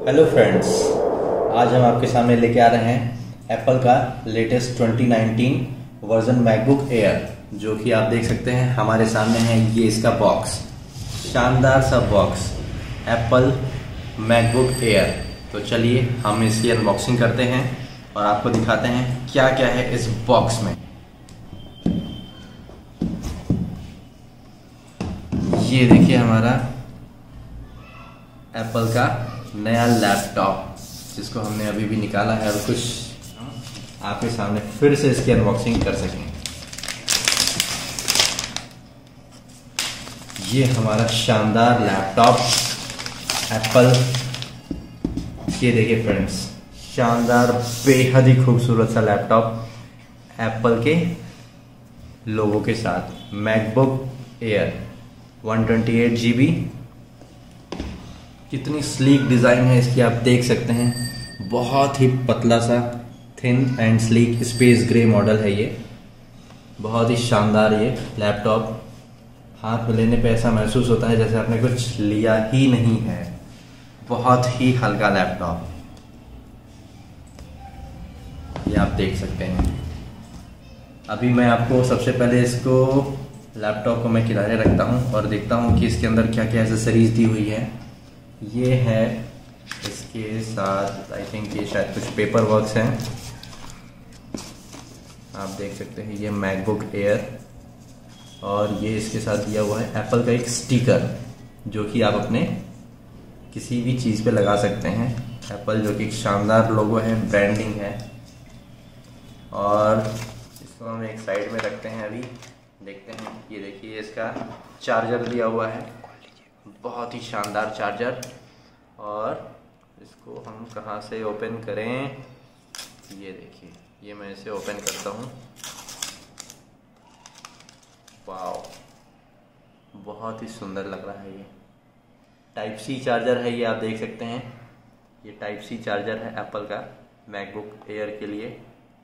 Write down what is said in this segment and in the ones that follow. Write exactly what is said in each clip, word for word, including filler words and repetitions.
Hello friends, आज हम आपके सामने लेके आ रहे हैं एप्पल का latest twenty nineteen version MacBook Air, जो कि आप देख सकते हैं हमारे सामने है। ये इसका बॉक्स, शानदार सा बॉक्स, एप्पल मैकबुक एयर। तो चलिए हम इसकी अनबॉक्सिंग करते हैं और आपको दिखाते हैं क्या क्या है इस बॉक्स में। ये देखिए हमारा एप्पल का नया लैपटॉप, जिसको हमने अभी भी निकाला है और कुछ आपके सामने फिर से इसकी अनबॉक्सिंग कर सकें। ये हमारा शानदार लैपटॉप एप्पल, ये देखिए फ्रेंड्स, शानदार बेहद ही खूबसूरत सा लैपटॉप एप्पल के लोगो के साथ। MacBook Air one twenty eight G B, कितनी स्लीक डिज़ाइन है इसकी, आप देख सकते हैं। बहुत ही पतला सा, thin and sleek space grey model है ये। बहुत ही शानदार ये लैपटॉप, हाथ में लेने पे ऐसा महसूस होता है जैसे आपने कुछ लिया ही नहीं है। बहुत ही हल्का लैपटॉप, ये आप देख सकते हैं। अभी मैं आपको सबसे पहले इसको लैपटॉप को मैं किनारे रखता हूँ और देखता हूँ कि इसके अंदर क्या क्या एसेसरीज दी हुई है। ये है इसके साथ, आई थिंक ये शायद कुछ पेपर वर्क्स हैं, आप देख सकते हैं। ये मैकबुक एयर, और ये इसके साथ दिया हुआ है एप्पल का एक स्टिकर, जो कि आप अपने किसी भी चीज़ पे लगा सकते हैं। एप्पल, जो कि एक शानदार लोगो है, ब्रांडिंग है। और इसको हम एक साइड में रखते हैं, अभी देखते हैं। ये देखिए इसका चार्जर दिया हुआ है, बहुत ही शानदार चार्जर। और इसको हम कहाँ से ओपन करें, ये देखिए, ये मैं इसे ओपन करता हूँ। वाव, बहुत ही सुंदर लग रहा है ये। टाइप सी चार्जर है ये, आप देख सकते हैं। ये टाइप सी चार्जर है एप्पल का मैकबुक एयर के लिए।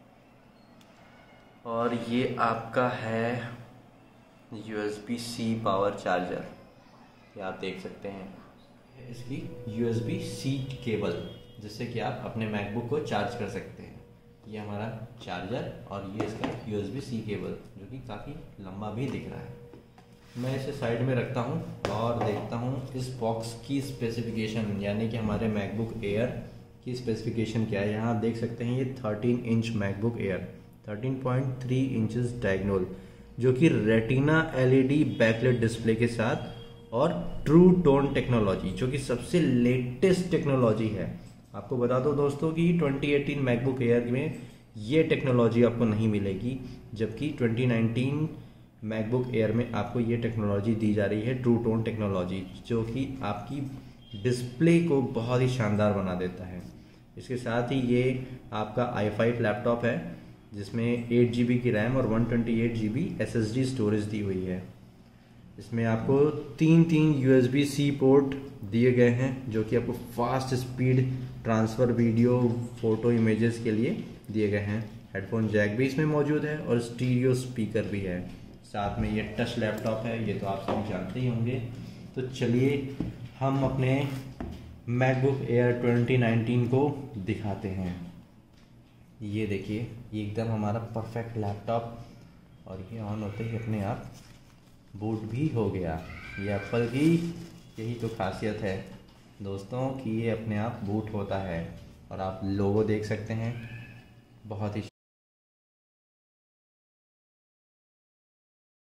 और ये आपका है U S B C power charger, ये आप देख सकते हैं। इसकी U S B C cable, जिससे कि आप अपने मैकबुक को चार्ज कर सकते हैं। ये हमारा चार्जर, और ये इसका U S B C cable, जो कि काफ़ी लंबा भी दिख रहा है। मैं इसे साइड में रखता हूँ और देखता हूँ इस बॉक्स की स्पेसिफिकेशन, यानी कि हमारे मैकबुक एयर की स्पेसिफिकेशन क्या है। यहाँ आप देख सकते हैं, ये thirteen inch MacBook Air, thirteen point three inches diagonal, जो कि retina L E D backlight display के साथ, और ट्रू टोन टेक्नोलॉजी, जो कि सबसे लेटेस्ट टेक्नोलॉजी है। आपको बता दो दोस्तों कि ट्वेंटी एटीन मैकबुक एयर में ये टेक्नोलॉजी आपको नहीं मिलेगी, जबकि ट्वेंटी नाइनटीन मैकबुक एयर में आपको ये टेक्नोलॉजी दी जा रही है, ट्रू टोन टेक्नोलॉजी, जो कि आपकी डिस्प्ले को बहुत ही शानदार बना देता है। इसके साथ ही ये आपका आई फाइव लैपटॉप है, जिसमें एट जी बी की रैम और one twenty eight G B S S D storage दी हुई है। इसमें आपको तीन तीन U S B C port दिए गए हैं, जो कि आपको fast speed transfer video, photo, images के लिए दिए गए हैं। हेडफोन जैक भी इसमें मौजूद है और स्टीरियो स्पीकर भी है। साथ में ये टच लैपटॉप है, ये तो आप सब जानते ही होंगे। तो चलिए हम अपने मैकबुक एयर ट्वेंटी नाइनटीन को दिखाते हैं। ये देखिए, ये एकदम हमारा परफेक्ट लैपटॉप, और ये ऑन होते ही अपने आप बूट भी हो गया। ये एप्पल की यही तो खासियत है दोस्तों, कि ये अपने आप बूट होता है। और आप लोगो देख सकते हैं, बहुत ही